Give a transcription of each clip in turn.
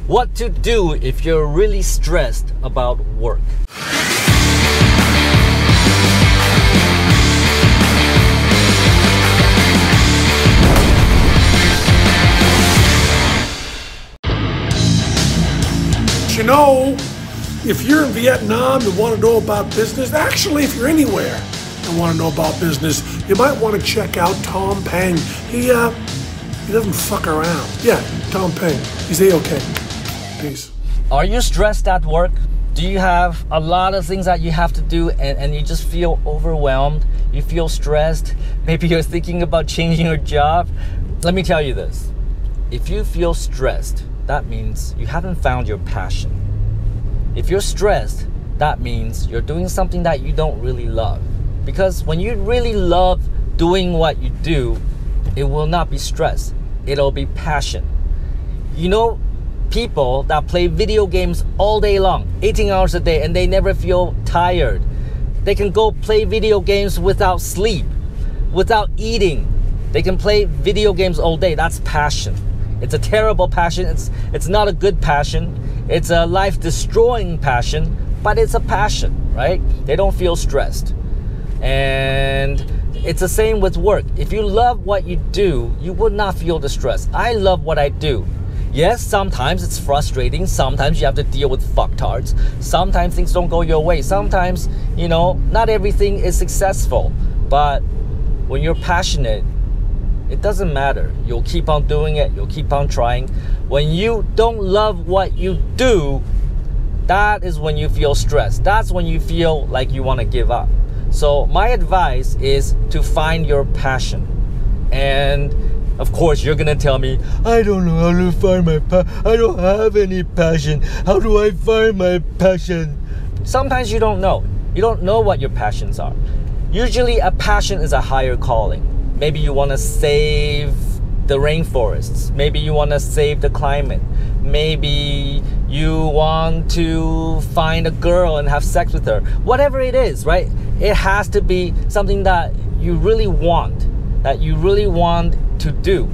What to do if you're really stressed about work. You know, if you're in Vietnam and want to know about business, actually, if you're anywhere and want to know about business, you might want to check out Tom Peng. He doesn't fuck around. Yeah, Tom Peng. He's A-okay. Peace. Are you stressed at work? Do you have a lot of things that you have to do and you just feel overwhelmed? You feel stressed? Maybe you're thinking about changing your job? Let me tell you this. If you feel stressed, that means you haven't found your passion. If you're stressed, that means you're doing something that you don't really love. Because when you really love doing what you do, it will not be stress. It'll be passion. You know, people that play video games all day long, 18 hours a day, and they never feel tired. They can go play video games without sleep, without eating. They can play video games all day. That's passion. It's a terrible passion. It's not a good passion. It's a life-destroying passion, but it's a passion, right? They don't feel stressed. And it's the same with work. If you love what you do, you would not feel the stress. I love what I do. Yes, sometimes it's frustrating. Sometimes you have to deal with fucktards. Sometimes things don't go your way. Sometimes, you know, not everything is successful. But when you're passionate, it doesn't matter. You'll keep on doing it. You'll keep on trying. When you don't love what you do, that is when you feel stressed. That's when you feel like you want to give up. So my advice is to find your passion. And of course, you're gonna tell me, I don't know how to find my passion. I don't have any passion. How do I find my passion? Sometimes you don't know. You don't know what your passions are. Usually a passion is a higher calling. Maybe you want to save the rainforests. Maybe you want to save the climate. Maybe you want to find a girl and have sex with her. Whatever it is, right? It has to be something that you really want, to do.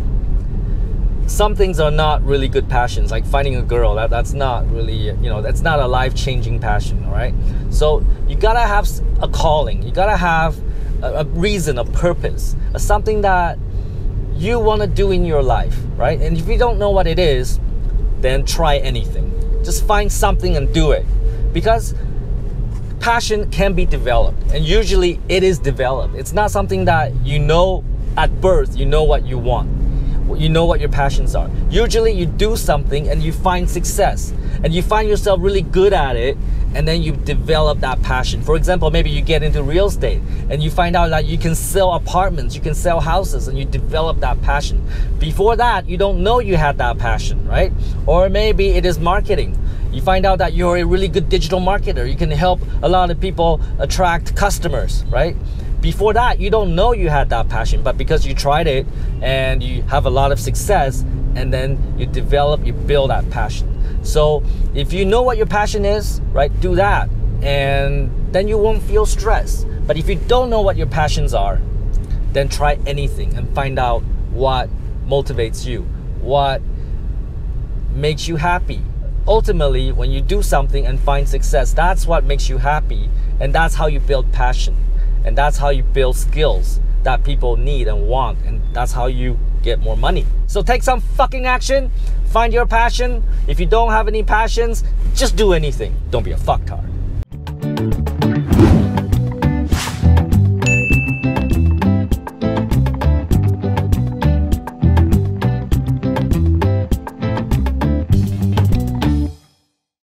Some things are not really good passions, like finding a girl. That's not really, that's not a life-changing passion, all right? So you gotta have a calling. You gotta have a reason, a purpose, something that you want to do in your life, right? And if you don't know what it is, then try anything. Just find something and do it. Because passion can be developed, and usually it is developed. It's not something that you know at birth, you know what you want. You know what your passions are. Usually you do something and you find success and you find yourself really good at it, and then you develop that passion. For example, maybe you get into real estate and you find out that you can sell apartments, you can sell houses, and you develop that passion. Before that, you don't know you had that passion, right? Or maybe it is marketing. You find out that you're a really good digital marketer. You can help a lot of people attract customers, right? Before that, you don't know you had that passion, but because you tried it and you have a lot of success, and then you build that passion. So if you know what your passion is, right, do that, and then you won't feel stressed. But if you don't know what your passions are, then try anything and find out what motivates you, what makes you happy. Ultimately, when you do something and find success, that's what makes you happy, and that's how you build passion. And that's how you build skills that people need and want. And that's how you get more money. So take some fucking action. Find your passion. If you don't have any passions, just do anything. Don't be a fucktard.